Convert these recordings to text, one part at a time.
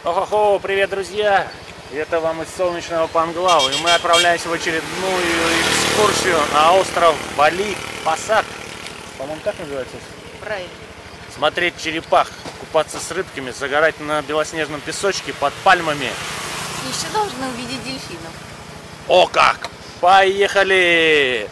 Охо-хо, привет, друзья! Это вам из солнечного Панглау, и мы отправляемся в очередную экскурсию на остров Бали, Пасак. По-моему, так называется? Правильно. Смотреть черепах, купаться с рыбками, загорать на белоснежном песочке под пальмами. Еще должны увидеть дельфинов. О как! Поехали!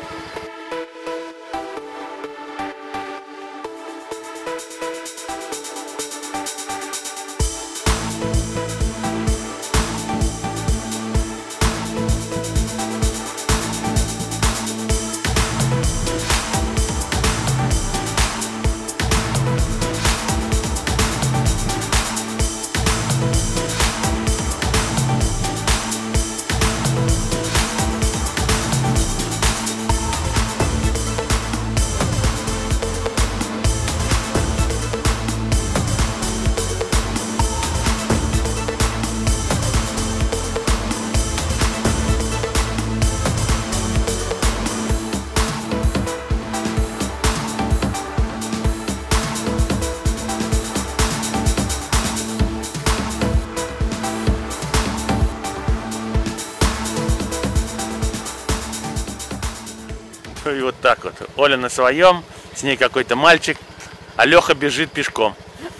И вот так вот. Оля на своем, с ней какой-то мальчик, а Леха бежит пешком.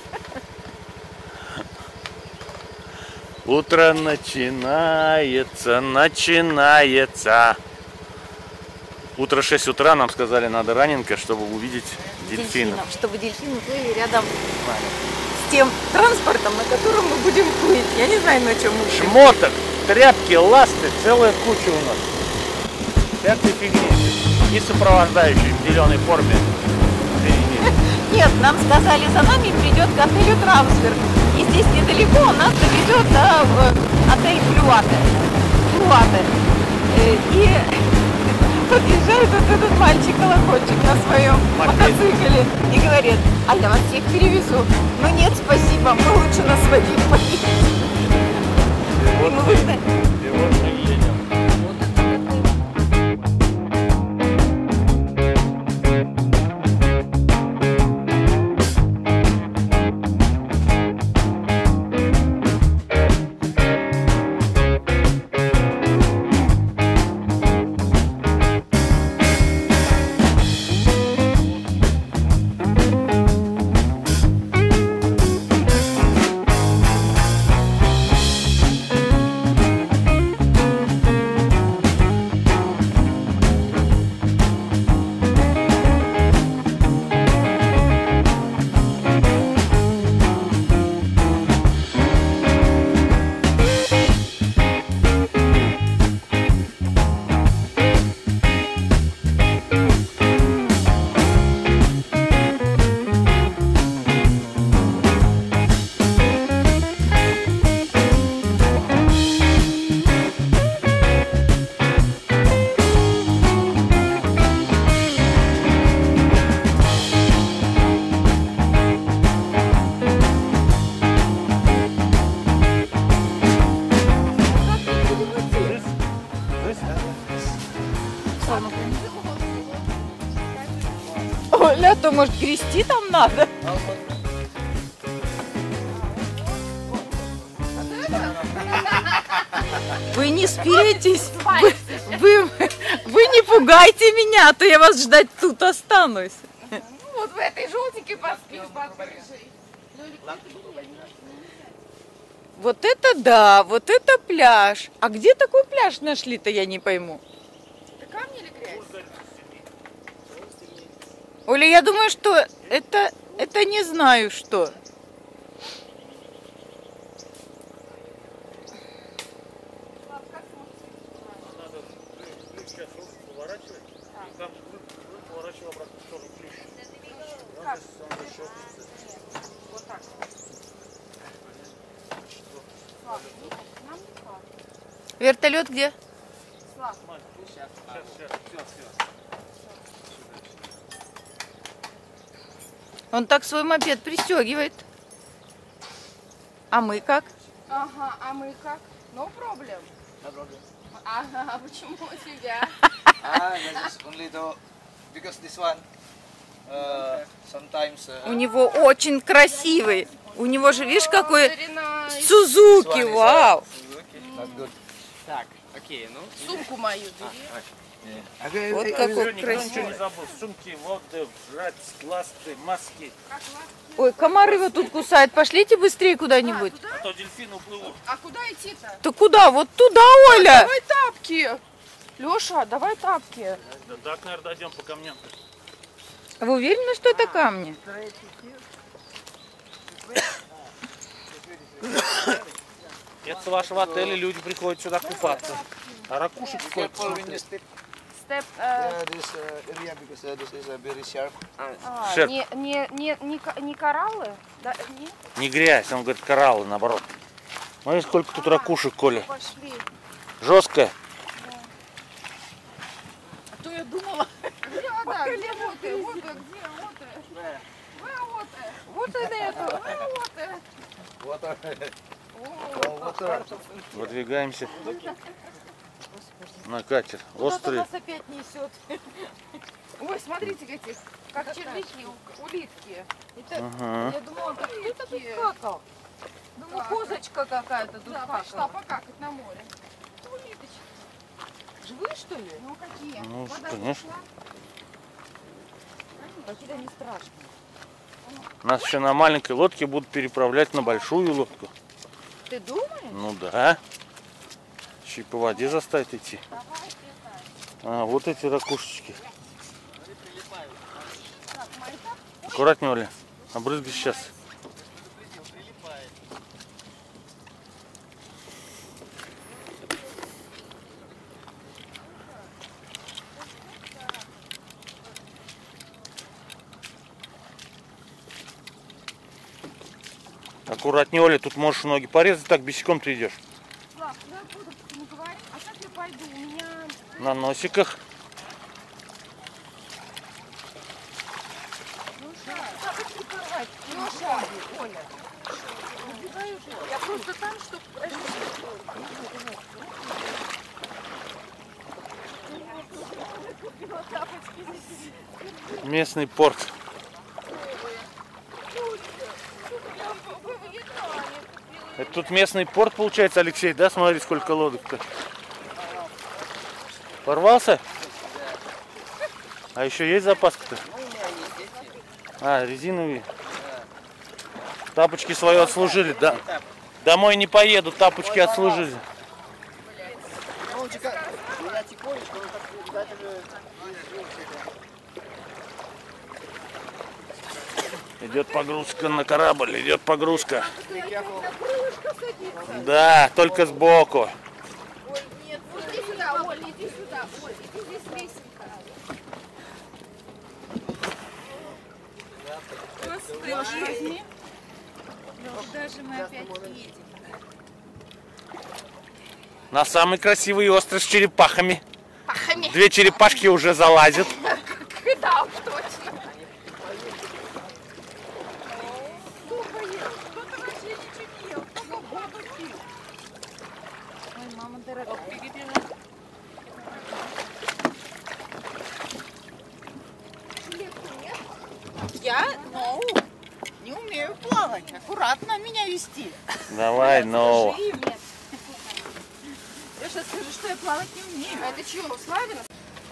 Утро начинается. Утро 6 утра, нам сказали, надо раненько, чтобы увидеть дельфинов. Чтобы дельфины плыли рядом с тем транспортом, на котором мы будем плыть. Я не знаю, на чем мы будем. Шмоток, тряпки, ласты, целая куча у нас. Всякой фигни. И сопровождающий в зеленой форме. Нет, нам сказали, за нами придет к отелю трансфер. И здесь недалеко он нас доведет до отель Плюате. И подъезжает вот этот мальчик-колокольчик на своем мотоцикле и говорит: а я вас всех перевезу. Но нет, спасибо, мы лучше на своих поедем. И мы едем. Оля, то может грести там надо? Вы не спиритесь, вы не пугайте меня, а то я вас ждать тут останусь. Ну вот в этой желтенькой поспишь под крышей. Вот это да, вот это пляж. А где такой пляж нашли-то, я не пойму. Это камни или грязь? Оля, я думаю, что это не знаю что. Вот так. Вертолет где? Он так свой мопед пристегивает. А мы как? Ага, а мы как? No problem. No problem. Ага, а почему у тебя? Just only though, because this one, У него очень красивый. У него же, видишь, какой Сузуки, вау. Так, окей, ну. Сумку мою бери. Вот Никто какой ничего красивый. не забыл. Сумки, воды, жрать, ласты, маски. Ой, комары его тут кусают. Пошлите быстрее куда-нибудь. А то дельфины уплывут. А куда идти-то? Да куда? Вот туда, Оля. Давай тапки. Леша, давай тапки. Да, так, наверное, дойдем по камням. Вы уверены, что это камни? Это вашего отеля, люди приходят сюда купаться. А ракушек сколько? Степ, Шерп. не кораллы? Да, нет? Не грязь, он говорит кораллы, наоборот. Смотри, сколько тут ракушек, Коля. Пошли. Жесткая. А то я думала. Где вода? Где вода? Вода, где вода? Вот это. Выдвигаемся на катер. Острый. Опять несет. Ой, смотрите, какие, как червячки, улитки. Ага. Я думала, кто это тут какал? Думаю, козочка какая-то тут Да, пошла покакать на море. Улиточки. Живые, что ли? Ну какие? Ну, Вода конечно. зашла. Какие-то они страшные. Нас еще на маленькой лодке будут переправлять на большую лодку. Ты думаешь? Ну да. Еще и по воде заставить идти. А, вот эти ракушечки. Аккуратнее, Оля. Обрызги сейчас. Аккуратнее, Оля, тут можешь ноги порезать, так босиком ты идешь. Слав, я буду не говорить, а как я пойду? У меня... На носиках. Леша, Оля. Я просто там, чтобы... Местный порт. Это тут местный порт получается, Алексей, да? Смотри, сколько лодок-то. Порвался? А еще есть запаска-то? А, резиновые. Тапочки свои отслужили, да. Домой не поеду, тапочки отслужили. Идет погрузка на корабль, идет погрузка. Да, только сбоку. Ой, нет, иди сюда, Оль, иди сюда. Оль, иди здесь лесенка. Господи. Куда же мы опять едем? На самый красивый остров с черепахами. Пахами. 2 черепашки уже залазят. Да, точно. Ой, мама дорогая. Я, не умею плавать. Аккуратно меня вести. Давай, ну. Я сейчас скажу, что я плавать не умею. А это чего, Славина?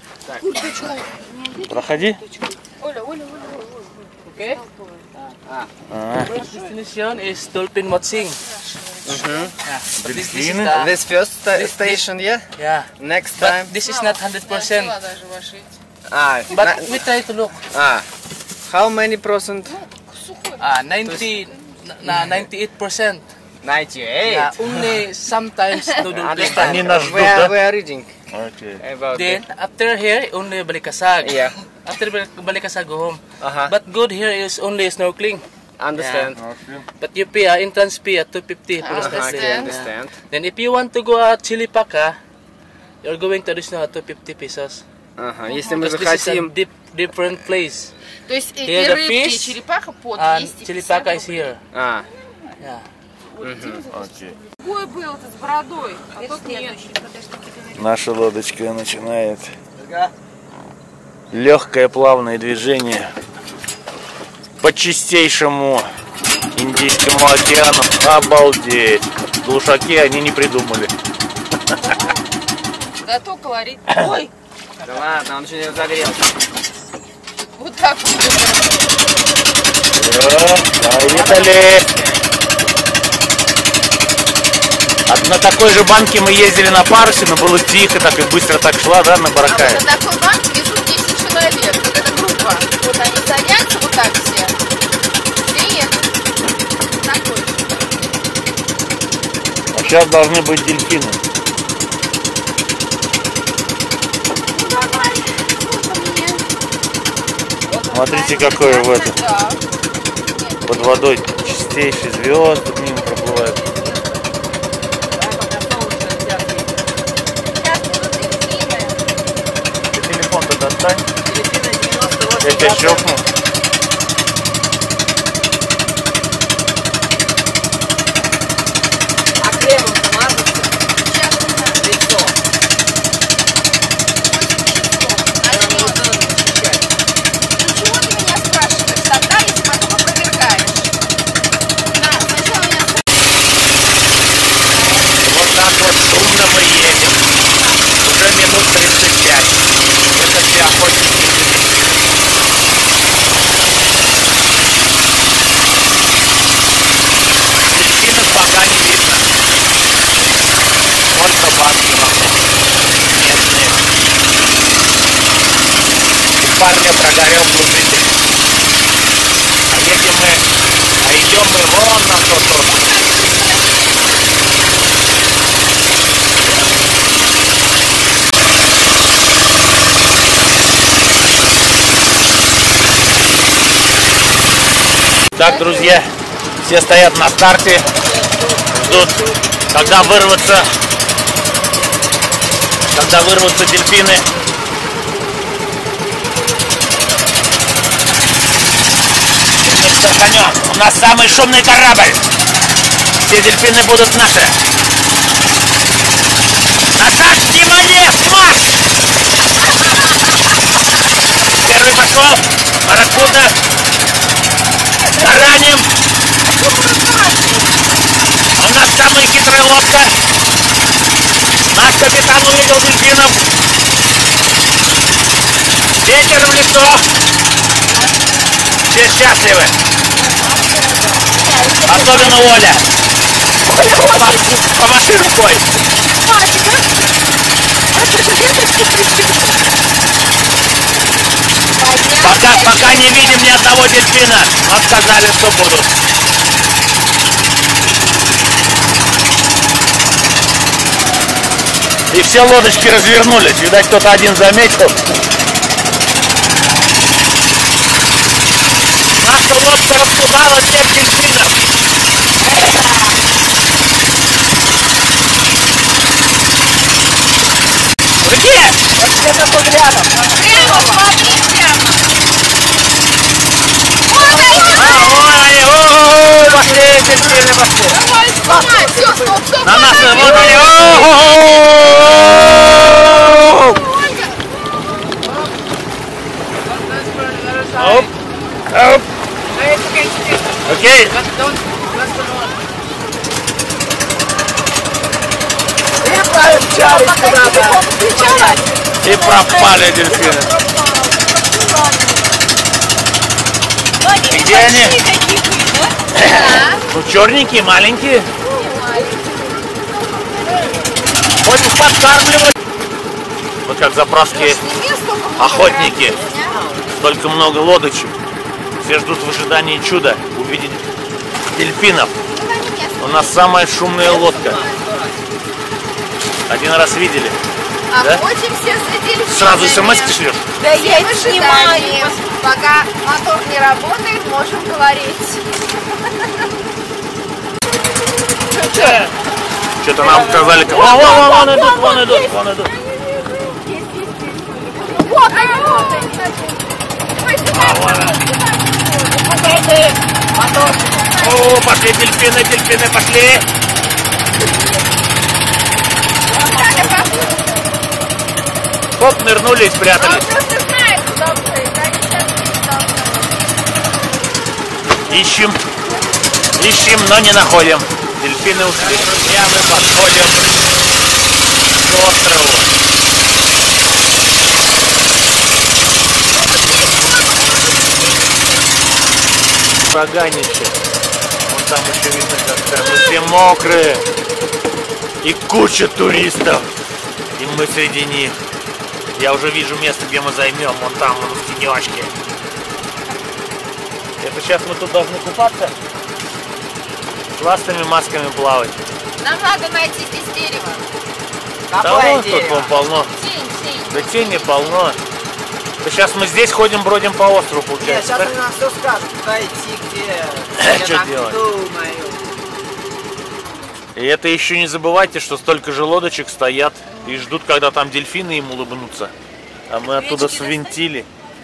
Проходи. Оля. Okay. А, First destination is dolphin watching. Yeah. But this is Delfine? the, This first station, yeah? yeah. Next time? But this is not 100%. Даже ваши эти. But we try to look. How many %? 90, 98%. 98. Yeah, only sometimes no dolphin. Understand. Они нас ждут, We да? are reading Окей. about Then it. after here only balikasag. Yeah. After balikasag go home. Uh-huh. But good here is only snorkeling. Understand. But you pay entrance fee at 250 for the Okay, snorkeling. understand. Then if you want to go at Chilipaka, you're going to additional at 250 pesos. Ага, если мы Because this is a захотим... different place. То есть и Here the рыбки, и fish черепаха по And 250 Chilipaka is рублей. here. Yeah. Окей. Какой был-то с бородой? А тот нет. Наша лодочка начинает легкое плавное движение по чистейшему Индийскому океану. Обалдеть. Глушаки они не придумали. Зато колорит. Ой, Да ладно, он же не загрелся. вот так вот. Поехали. На такой же банке мы ездили на парусе, но было тихо, так и быстро так шла, да, на Баракае. А вот на такой банке везут 10 человек. Вот эта группа. Вот они садятся вот так все. И такой. А сейчас должны быть дельфины. Смотрите, какой в этом. Да. Под водой чистейший звезд мимо проплывает. Сейчас будут дельфины. Ты телефон-то достань. Филиппины 98. Я тебя щелкну. А кремом смазаться? Сейчас не надо. Лицо. Начнем. Почему ты меня спрашиваешь тогда, если потом опровергаешь? На, сначала меня Вот так вот шумно мы едем. Уже минут 35. Это все охотники. Дельфинов пока не видно. Только банки вокруг. Местные. И парня прогорел глушитель. А едем мы, идем мы вон на тот остров. Так, друзья, все стоят на старте, ждут, когда вырвутся дельфины. И мы стартанем. У нас самый шумный корабль. Все дельфины будут наши. На старт, внимание, марш! Первый пошел, барракуда. Тараним! У нас самая хитрая лодка. Наш капитан увидел дельфинов. Ветер в лицо. Все счастливы. Особенно Оля. Помаши рукой. Пока не видим ни одного дельфина, но сказали, что будут. И все лодочки развернулись. Видать, кто-то один заметил. Наша лодка распугала всех дельфинов. Где? Вот где-то тут рядом. прямо, смотри, прямо. Пошли, дельфины, пошли. Давай, снимай, все, стоп, стоп. На нас, давай. вот они. Оп, оп. Окей. И помчались куда-то. И пропали дельфины. Где они? Ну, черненькие, маленькие. Вот их подкармливают. Вот как заправские охотники. Столько много лодочек. Все ждут в ожидании чуда увидеть дельфинов. У нас самая шумная лодка. Один раз видели. Да? Охотимся за дельфинами. Сразу смс-ки шлешь? Да я не снимаю. Пока мотор не работает, можем говорить. Что-то нам сказали. Вон идут. Вот они, вот они. О, пошли дельфины, пошли. Хоп, нырнули и спрятались. Он просто знает, куда плыть. Они сейчас не должны. Ищем, но не находим. Дельфины ушли. Друзья, мы подходим к острову. Поганище. Вон там еще видно, как мы все мокрые. И куча туристов. И мы среди них. Я уже вижу место, где мы займем. Вон там, вон в тенечке. Это сейчас мы тут должны купаться? С ластами, масками плавать. Нам надо найти здесь дерево. Да вон тут вон полно. Тень. Да тени полно. Да сейчас мы здесь ходим, бродим по острову, Нет, получается. сейчас Да? они нам все скажут, куда идти, где. Я Что так делать? думаю. И это еще не забывайте, что столько же лодочек стоят и ждут, когда там дельфины им улыбнутся. А мы оттуда свинтили.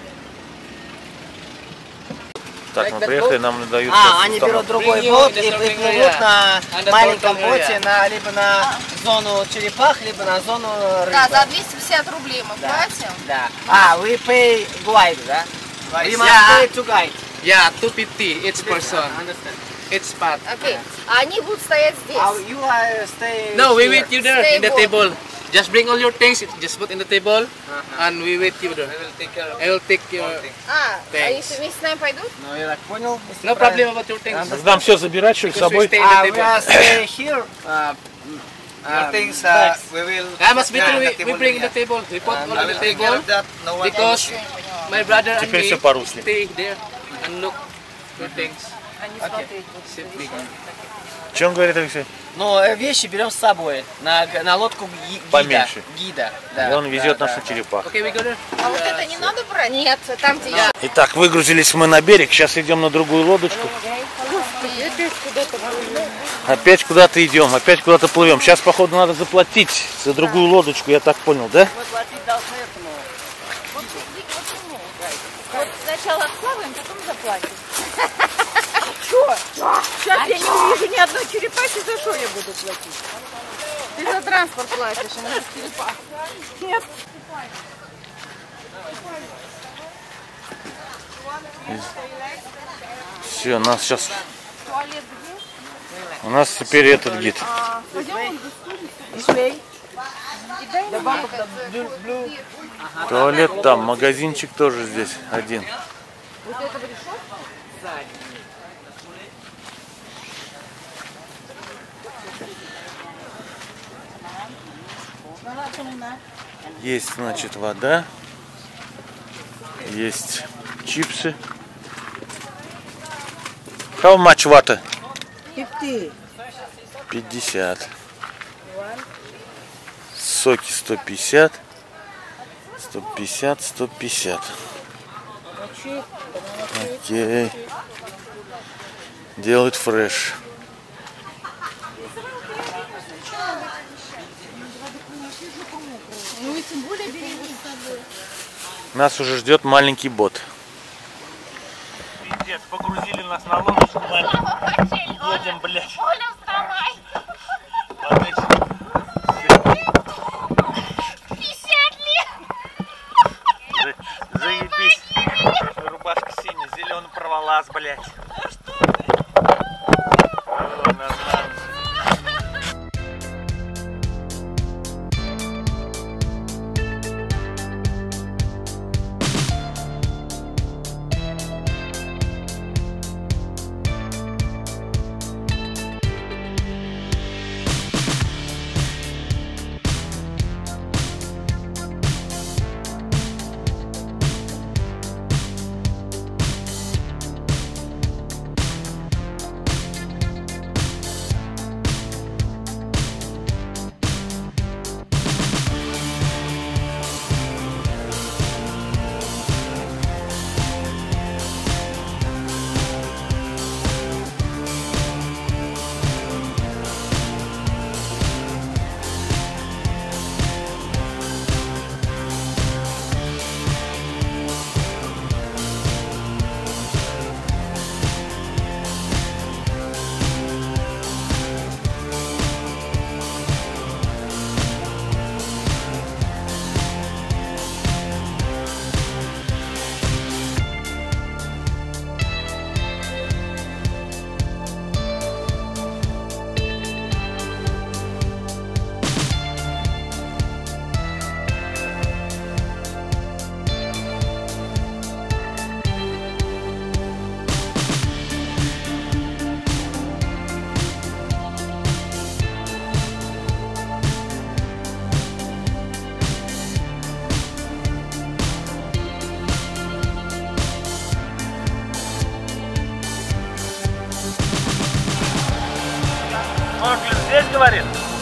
Так, мы приехали, нам дают... Они берут другой бот и плывут на маленьком боте либо на зону черепах, либо на зону рыбы. Да, за 250 рублей мы платим. Да. We pay guide, да? We must Yeah. pay to guide. Yeah, 250 each person. Understand? Each spot. Окей. А они будут стоять здесь. You are stay No, we here. wait you there in the Stable. table. Just bring all your things, just put in the table, and we wait you there. I will take your... А Thanks. если вместе с нами пойдут? Ну, я так понял. если No правильно. problem about your things. Нам все забирать, что ли, с Because we собой? stay in the We are table. stay here. Your things, bags. we will. I must be Yeah, true, the we table, bring in yeah. the table. We put all I on the will take care table of that. No one. because my brother and Теперь me все по-русски. stay there and look your things. Они смотреть будут. Simply. О чем говорит Алексей? Но вещи берем с собой на лодку гида. Поменьше. Гида. И он везет нас на черепах. Okay, we go there. А вот это не надо брать? Нет, там где я. Итак, выгрузились мы на берег, сейчас идем на другую лодочку. Опять куда-то идем, опять куда-то плывем. Сейчас, походу, надо заплатить за другую лодочку, я так понял, да? Мы платить должны этому. Вот сначала плаваем, потом заплатим. Что? Сейчас я не увижу ни одной черепахи, за что я буду платить? Ты за транспорт платишь, а не за черепах. Нет. Все, нас сейчас... У нас теперь этот гид. Туалет там, магазинчик тоже здесь один. Есть, значит, вода. Есть чипсы. How much water? 50. Соки 150. 150, 150. Окей. Делает фреш. Нас уже ждет маленький бот. Пиздец, погрузили нас на лодочку, едем, блядь. Заебись. Рубашка синяя, зеленый проволаз, блядь. Шнурклинг здесь, говорит?